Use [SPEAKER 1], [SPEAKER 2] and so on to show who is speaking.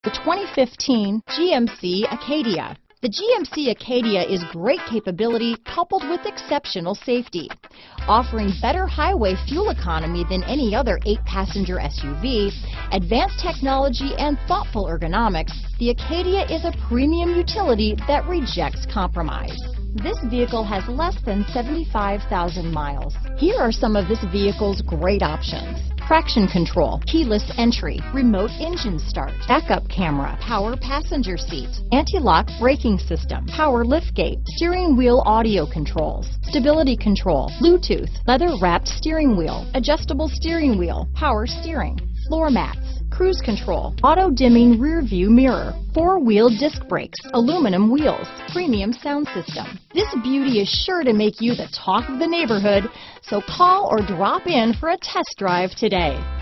[SPEAKER 1] The 2015 GMC Acadia. The GMC Acadia is great capability coupled with exceptional safety. Offering better highway fuel economy than any other 8-passenger SUV, advanced technology and thoughtful ergonomics, the Acadia is a premium utility that rejects compromise. This vehicle has less than 75,000 miles. Here are some of this vehicle's great options: traction control, keyless entry, remote engine start, backup camera, power passenger seat, anti-lock braking system, power liftgate, steering wheel audio controls, stability control, Bluetooth, leather-wrapped steering wheel, adjustable steering wheel, power steering, floor mats, cruise control, auto-dimming rear view mirror, 4-wheel disc brakes, aluminum wheels, premium sound system. This beauty is sure to make you the talk of the neighborhood, so call or drop in for a test drive today.